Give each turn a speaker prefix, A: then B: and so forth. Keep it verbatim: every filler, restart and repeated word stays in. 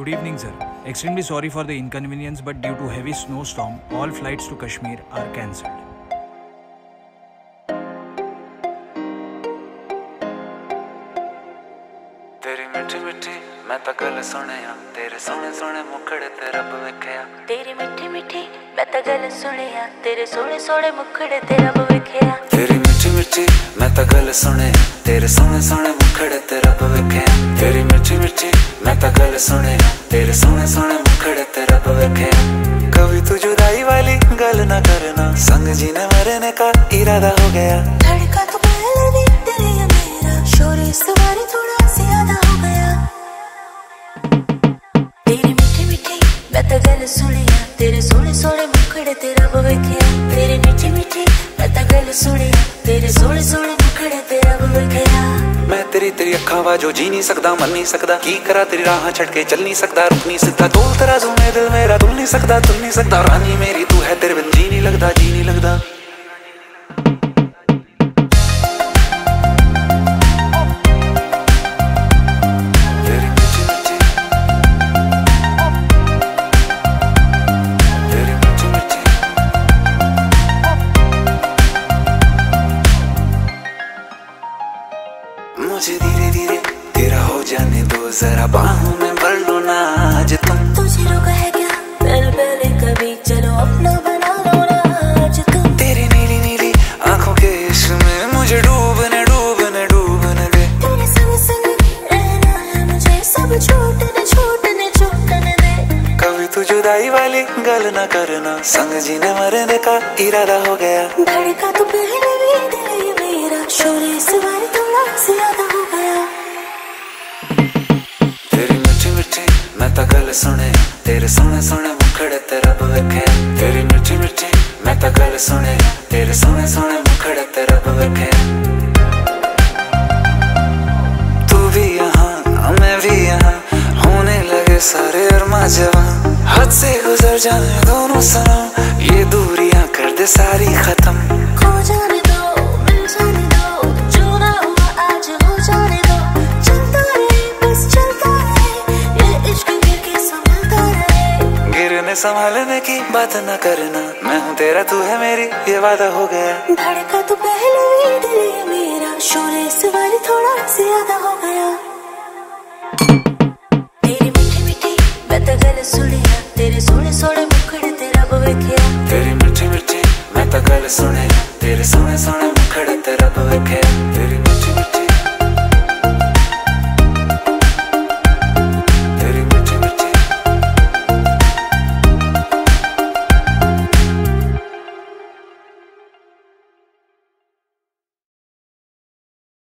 A: Good evening, sir. Extremely sorry for the inconvenience, but due to heavy snowstorm, all flights to Kashmir are cancelled.
B: तेरी मिठी मिठी मैं ता गल सुनिया तेरे सोने सोने मुखड़े ते रब वेखिया
C: तेरी मिठी मिठी मैं ता गल सुनिया तेरे सोने सोने मुखड़े ते रब वेखिया
B: तेरी मिठी मिठी मैं ता गल सुनिया तेरे सोने सोने मुखड़े ते रब वेखिया तेरी मिठी मिठी मैं ता गल सुनिया तेरे सोने सोने मुखड़े ते रब वेखिया कभी तू जुदाई वाली गल ना करना संग जीने मरने का इरादा हो गया
C: धड़का तो पहले भी तेरे या मेरा शोर इस बारी थोड़ा ज्यादा हो गया तेरी मिठी मिठी मैं ता गल सुनिया तेरे सोने सोने मुखड़े ते रब वेखिया तेरी मिठी मिठी मैं ता गल सुनिया तेरे सोने सोने मुखड़े ते रब वेखिया
B: मैं तेरी तेरी अखा वाजो जी नहीं सकदा मन नहीं सकदा की करा तेरी राह छड़ के चल नहीं सकदा रुक नहीं सकदा तोल तेरा जो मैं दिल मेरा तुल नहीं सकदा तुल नहीं सकदा रानी मेरी तू है तेरे बिन जी नहीं लगदा जी नहीं लगदा मुझे धीरे धीरे तेरा हो जाने दो जरा बाहों में भर लो ना आज तुम
C: तुझे रोका है क्या पहले पहले कभी चलो अपना बना लो ना आज तुम
B: तेरी नीली नीली आंखों के इश्क में मुझे डूबने डूबने डूबने दे
C: तेरे संग संग रहना है मुझे सब छूटने छूटने छूटने दे
B: कभी तू जुदाई वाली गल ना करना संग जीने मरने का इरादा हो गया
C: धड़का तो पहले भी दिल ये मेरा शोर इस बार थोड़ा ज्यादा हो गया
B: तेरी मिठी मिठी मैं ता गल सुने तेरे सोने सोने मुखड़े ते रब वेखिया तेरी मिठी मिठी मैं ता गल सुने तेरे सोने सोने मुखड़े ते रब वेखिया तू भी यहाँ मैं भी यहाँ होने लगे सारे अरमा जवां हद से गुजर जाने दोनों सनम ये दूरियां कर दे सारी खत्म
C: खो जाने दो मिल जाने दो जो ना हुआ आज हो जाने दो चलता रहे बस चलता रहे ये इश्क गिर के संभलता रहे
B: गिरने संभालने की बात ना करना मैं हूँ तेरा तू है मेरी ये वादा हो गया
C: धड़का तो पहले ही दिल ये मेरा शोर इस बार थोड़ा ज्यादा हो गया तेरी मिठी मिठी मैं ता गल सुनिया तेरे सोने सोने मुखड़े ते रब वेखिया
B: तेरी मिठी मिठी मैं ता गल सुने तेरे सोने सोने मुखड़े ते रब